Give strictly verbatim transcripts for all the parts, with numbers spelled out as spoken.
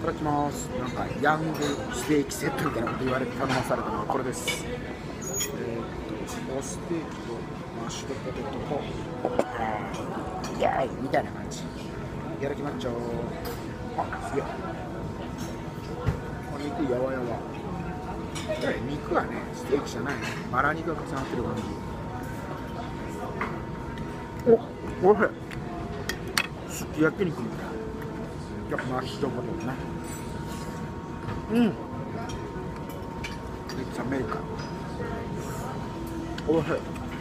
ただきます。なんかヤングステーキセットみたいなこと言われて頼まされたのはこれです。えー、っとおステーキとマッシュドポテトとイエーイみたいな感じ。いただきまっちゃう。あ、すげえ。お肉やわやわ。肉はね、ステーキじゃないね。バラ肉が重なってる感じ。お、おいしい。すき焼き肉みたいな。じゃあマッシュドポテトね。うん。めっちゃアメリカン。おいしい。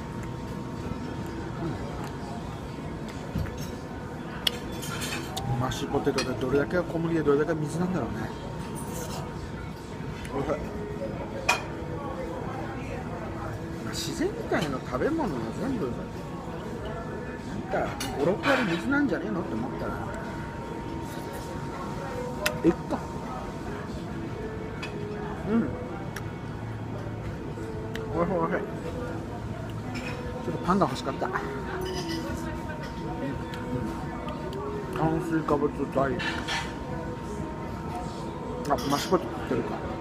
うん、マッシュポテトでどれだけが小麦でどれだけ水なんだろうね。おいしい。自然みたいな食べ物は全部なんかご、ろく割水なんじゃねえのって思ったらえっか。うん、おいしいおいしい。ちょっとパンが欲しかった。うん、炭水化物大あ、マッシュポテト食ってるか。